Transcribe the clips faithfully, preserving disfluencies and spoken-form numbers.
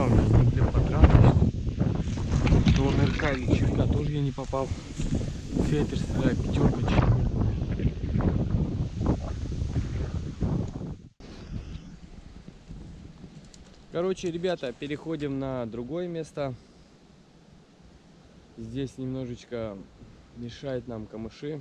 у меня не для подряд. То нырка или червя тоже я не попал. Ветер стреляет, пятерка, четверка. Короче, ребята, переходим на другое место. Здесь немножечко мешает нам камыши.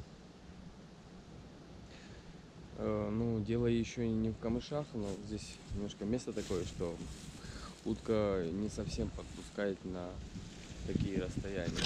Э, ну, дело еще не в камышах, но здесь немножко место такое, что утка не совсем подпускает на такие расстояния.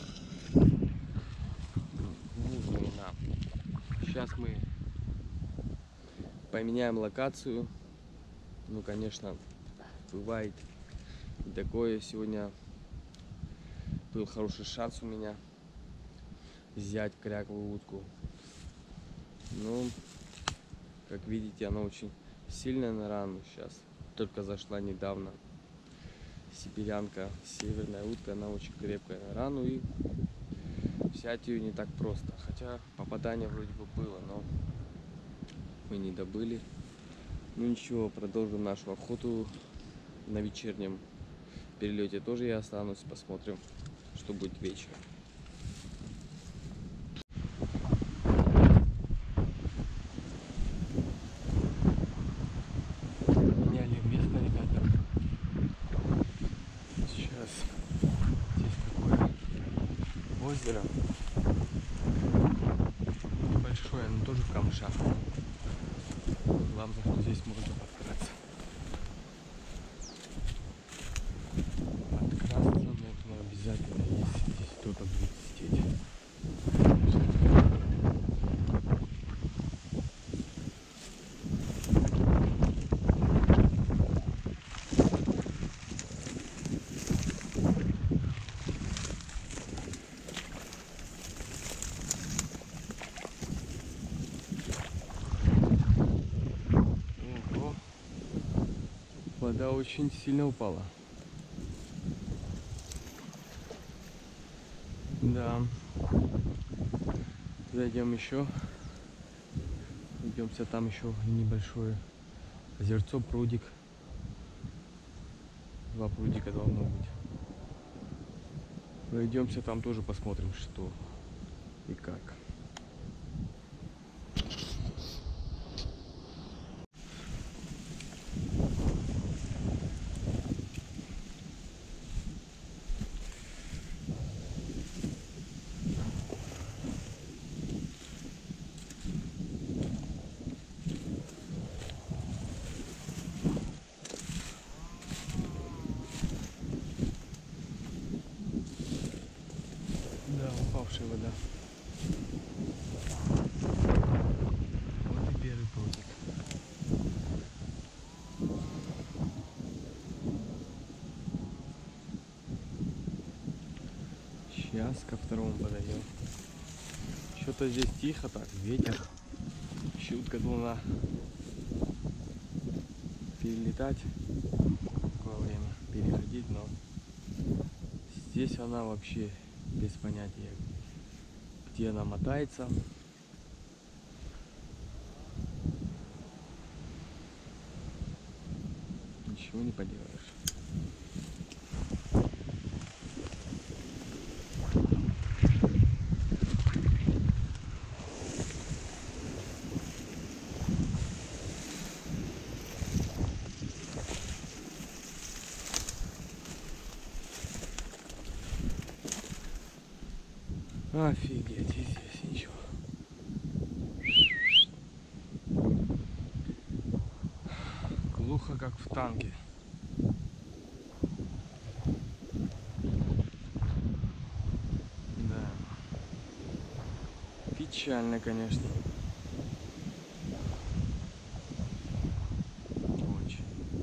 Нужные нам. Сейчас мы поменяем локацию. Ну, конечно, бывает и такое. Сегодня был хороший шанс у меня взять кряковую утку. Ну, как видите, она очень сильная на рану сейчас. Только зашла недавно. Сибирянка, северная утка, она очень крепкая на рану, и взять ее не так просто. Хотя попадание вроде бы было, но мы не добыли. Ну ничего, продолжим нашу охоту. На вечернем перелете тоже я останусь, посмотрим, что будет вечером. Меняли место, ребята. Сейчас здесь такое озеро. Небольшое, но тоже в камышах. Главное, что здесь можно подкрасться. Подкрасться нужно обязательно, если здесь кто-то будет сидеть. Ого. Вода очень сильно упала. Да. Зайдем еще. Идемся, там еще небольшое озерцо, прудик. Два прудика должно быть. Пройдемся, там тоже посмотрим, что и как. Да, упавшая вода. Вот и первый прудик. Сейчас ко второму подойдем. Что-то здесь тихо так, ветер. Щутка должна перелетать такое время, переходить, но здесь она вообще без понятия, где она мотается. Ничего не поделаешь. Офигеть, и здесь ничего. Глухо, как в танке. Да. Печально, конечно. Очень.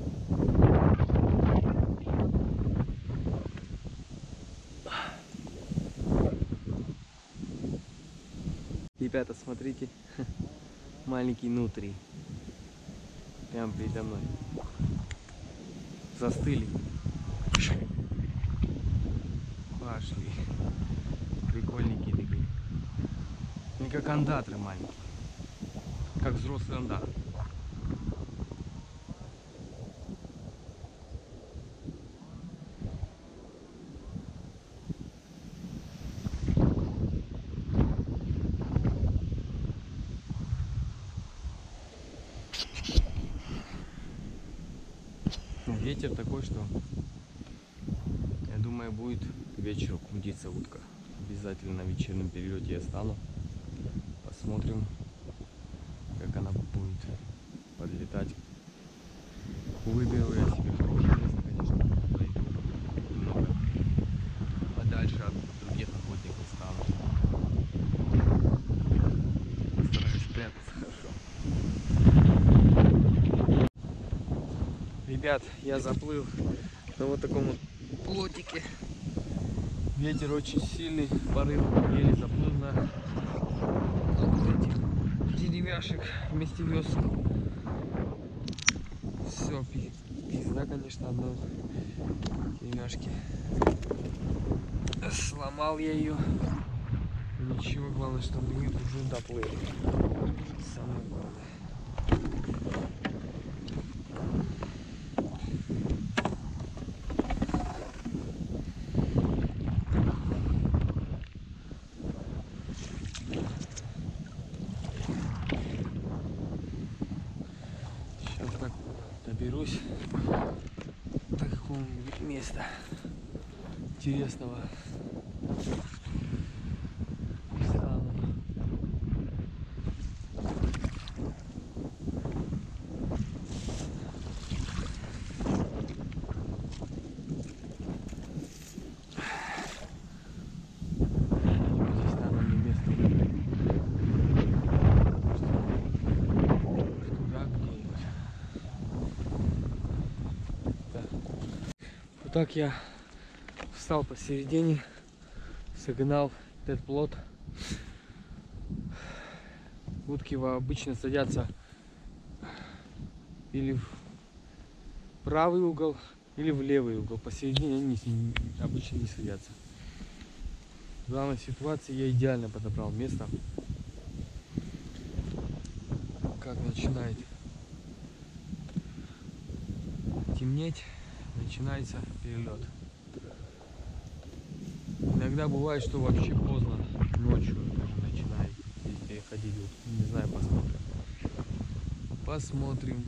Ребята, смотрите, маленький нутрий, прям передо мной, застыли, пошли, прикольненькие такие, не как андатры маленькие, как взрослый андатр. ветер такой, что я думаю, будет к вечеру крутиться утка. Обязательно на вечернем перелете я стану. Посмотрим, как она будет подлетать. Выберу я себе хорошее место, конечно, найду немного подальше от других охотников стану. Стараюсь спрятаться хорошо. Ребят, я заплыл на вот таком вот плотике. Ветер очень сильный, порыв, еле заплыл на вот этих деревяшек вместе весел. Все, пизда, конечно, одной деревяшки. Сломал я ее. Ничего, главное, что мы уже доплыли. Самое главное. Сейчас так доберусь до какого-нибудь места интересного. Так я встал посередине, согнал этот плот. Утки обычно садятся или в правый угол, или в левый угол. Посередине они обычно не садятся. В данной ситуации я идеально подобрал место. Как начинает темнеть, начинается перелет. Иногда бывает, что вообще поздно, ночью даже начинает здесь ходить. Не знаю, посмотрим. Посмотрим.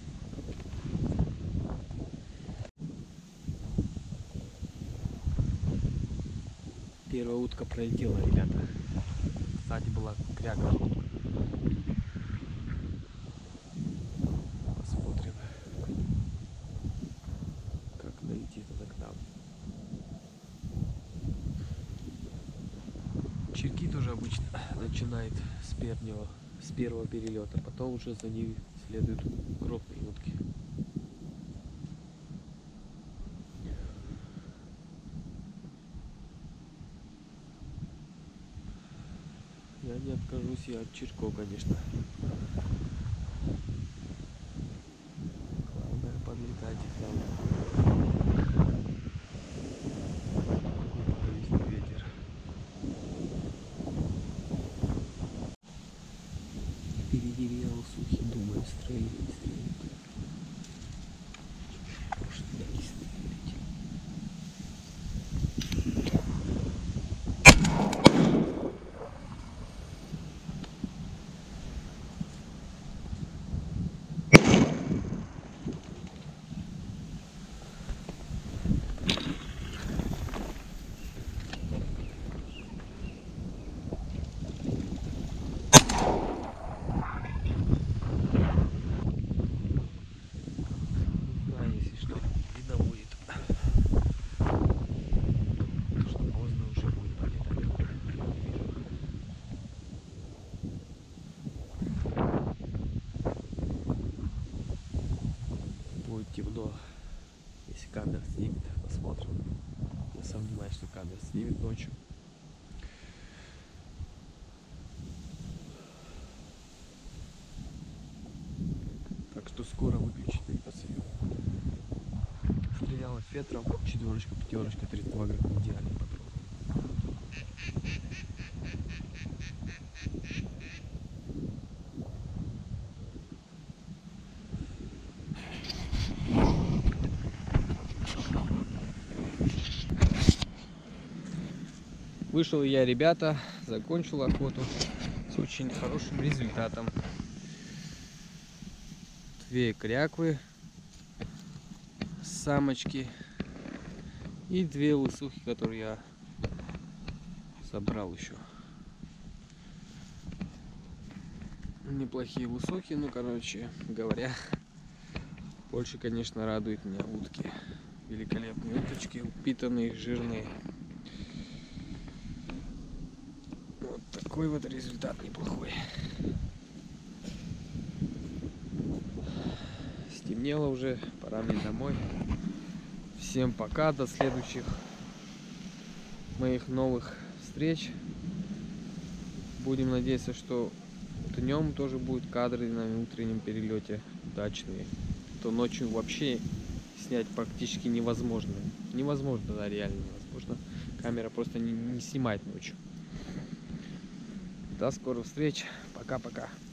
Первая утка пролетела, ребята. Кстати, была кряква. Посмотрим, как долетит она к нам. Черки тоже обычно начинает с первого, с первого перелета, потом уже за ними следуют крупные утки. Я не откажусь и от черков, конечно. Главное подлетать там. Какой ветер. Впереди веял сухий, думаю, стрелять, стрелять. Может, я не стрелять. Темно, если камера снимет, посмотрим. Я сомневаюсь, что камера снимет ночью. Так что скоро выключить посылю. Стреляла фетром, четверочка, пятерочка, тридцать два грамма, идеальный патрон. Вышел я, ребята, закончил охоту с очень хорошим результатом. Две кряквы, самочки и две лысухи, которые я собрал еще. Неплохие лысухи, ну короче говоря, больше, конечно, радует меня утки. Великолепные уточки, упитанные, жирные. Вот такой вот результат неплохой. Стемнело уже, пора мне домой. Всем пока, до следующих моих новых встреч. Будем надеяться, что днем тоже будут кадры на утреннем перелете удачные. То ночью вообще снять практически невозможно. Невозможно, да, реально невозможно. Камера просто не, не снимает ночью. До скорых встреч. Пока-пока.